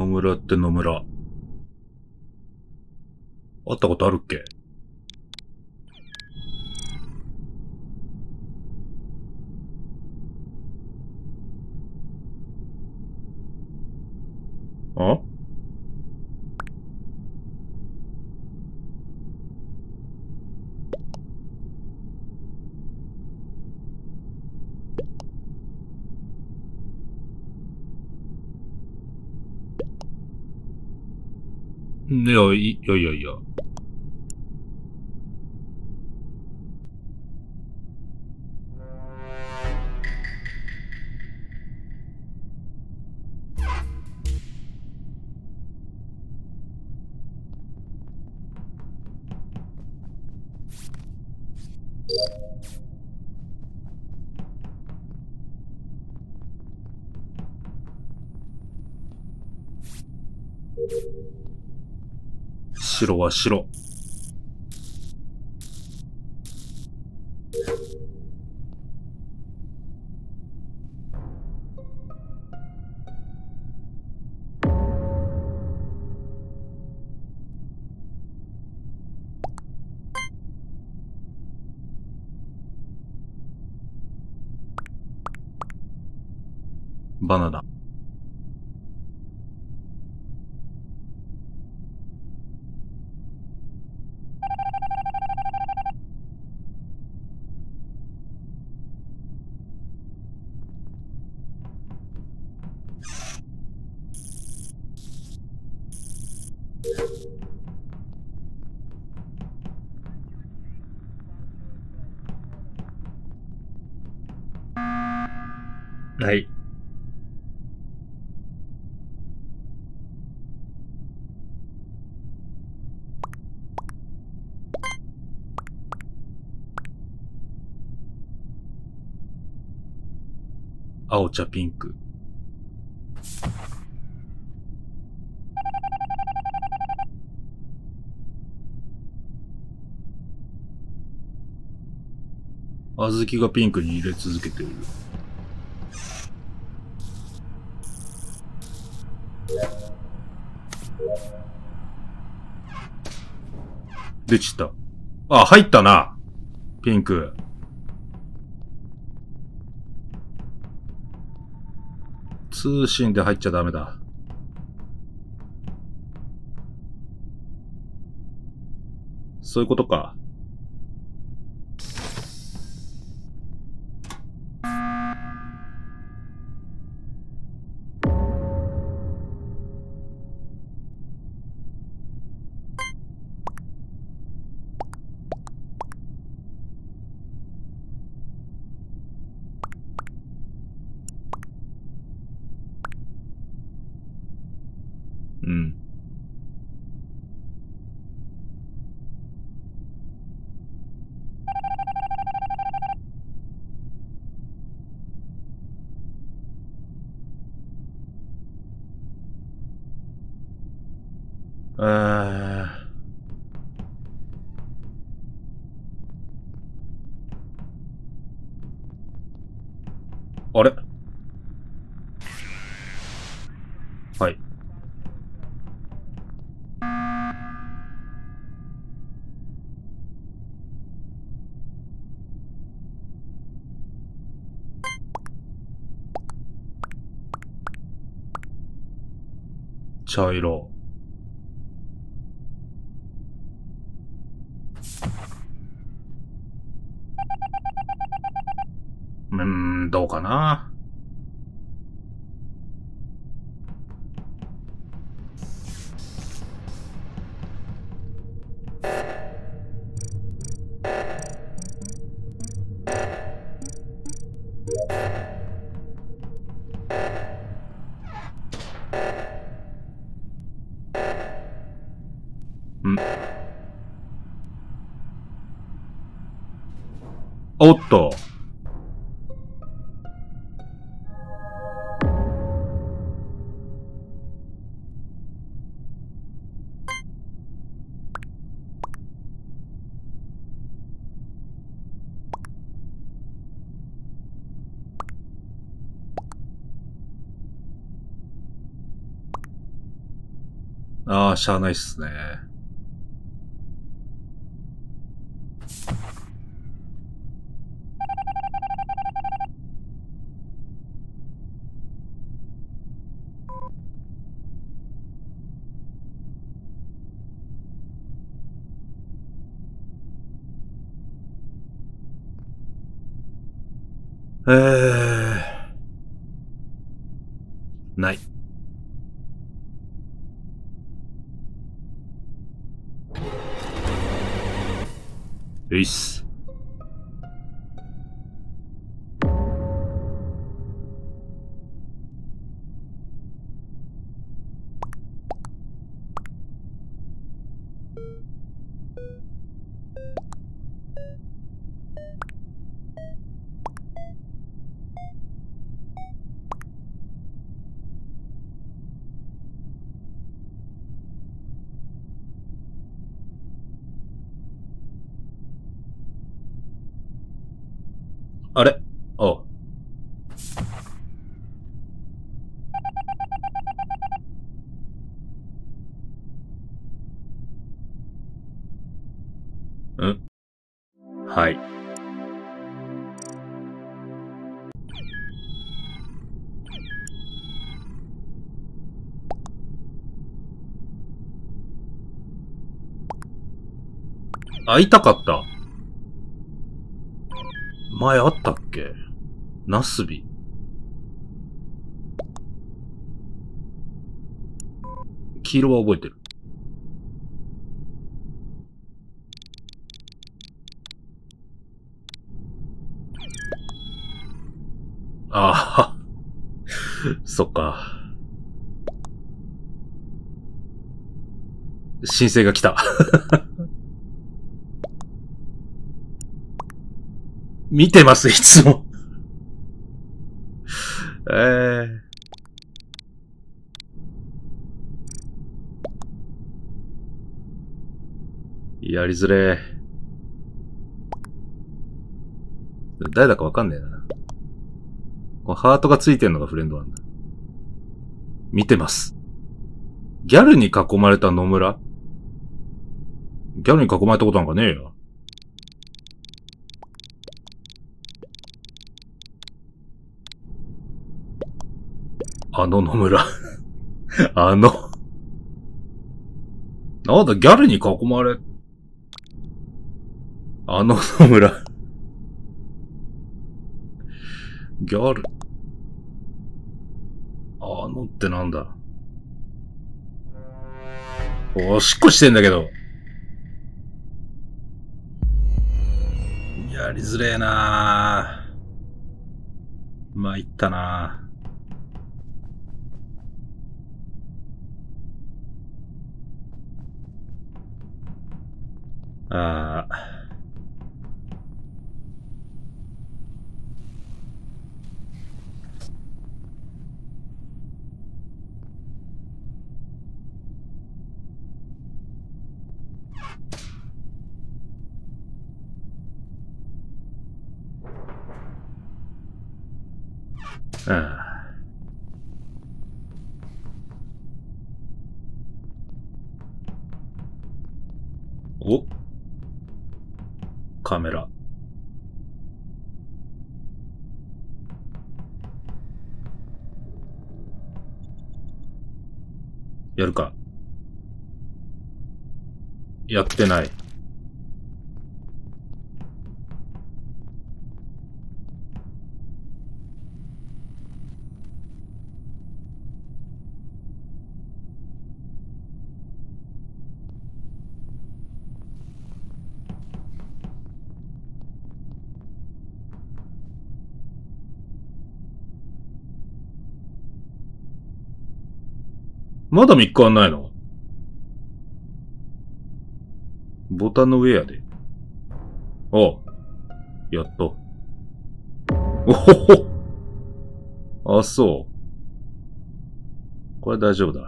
野村って野村。会ったことあるっけ？あ？いやいやいや。白は白。バナナ。はい。青茶ピンク。小豆がピンクに入れ続けてる。でちった。あ、入ったな。ピンク。通信で入っちゃダメだ。そういうことか。うん。あれ？はい。茶色。どうかな。おっと。 ああ、しゃあないっすね。ない。ういっす。あれあ、うんはい。会いたかった。前あったっけ？ナスビ。黄色は覚えてる。ああ、そっか。申請が来た。見てます、いつも。えやりづれ誰だかわかんねえな。このハートがついてんのがフレンドなんだ。見てます。ギャルに囲まれた野村？ギャルに囲まれたことなんかねえよ。あの野村。なんだ、ギャルに囲まれ、あの野村。ギャル。あのってなんだ。おしっこしてんだけど。やりづれえなぁ。参ったなぁ。ああ。ああ。お、カメラ。やるか。やってない。まだ3日はないの？ボタンの上やで。おう、やっと。おほほ。あ、そう。これ大丈夫だ。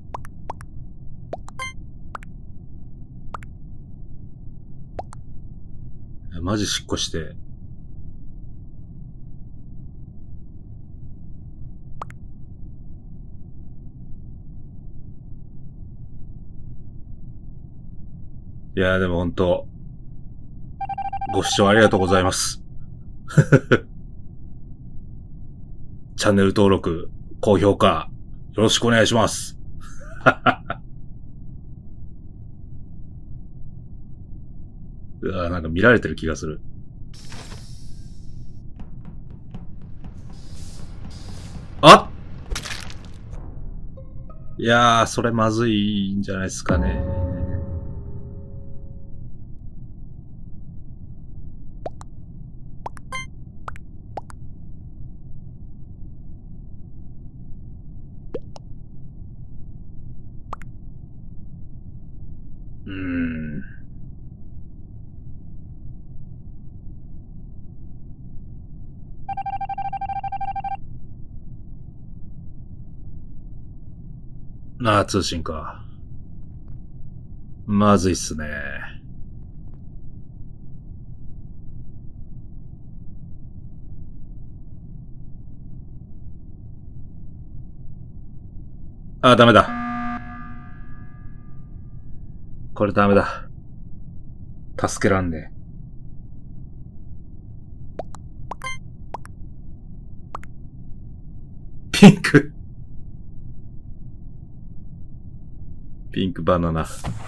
マジしっこして。 いやーでも本当ご視聴ありがとうございます。チャンネル登録、高評価、よろしくお願いします。うわーなんか見られてる気がする。あいやー、それまずいんじゃないですかね。うーん。ああ、通信か。まずいっすね。ああ、ダメだ。これダメだ。助けらんねえ。ピンク。ピンクバナナ。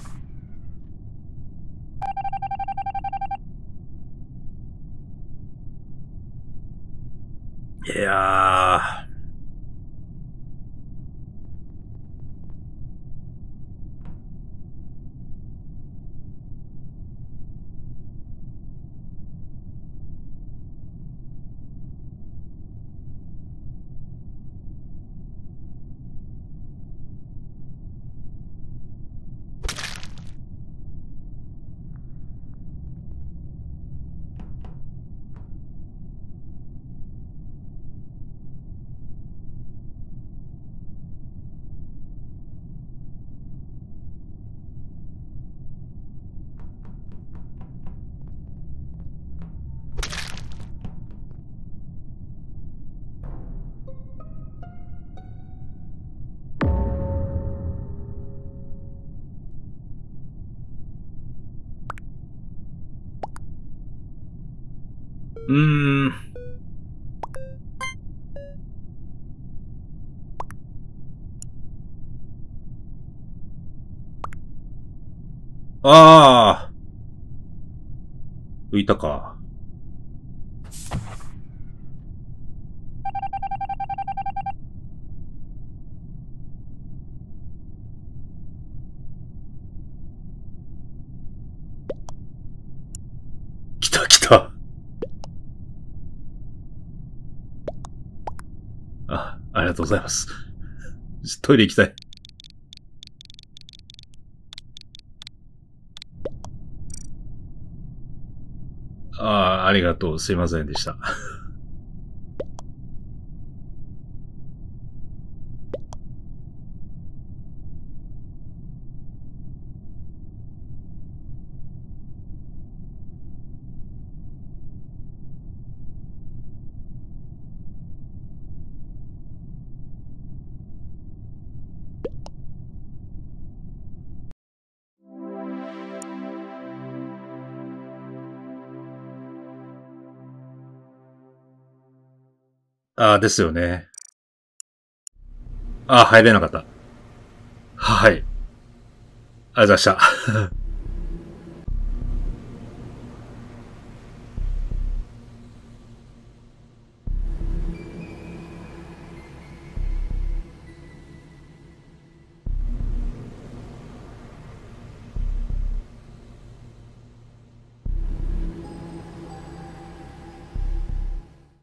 いやー。うーん。あー。浮いたか。来た来た。ありがとうございます。トイレ行きたい。ありがとう。すいませんでした。ですよね。入れなかった。はい。ありがとうございました。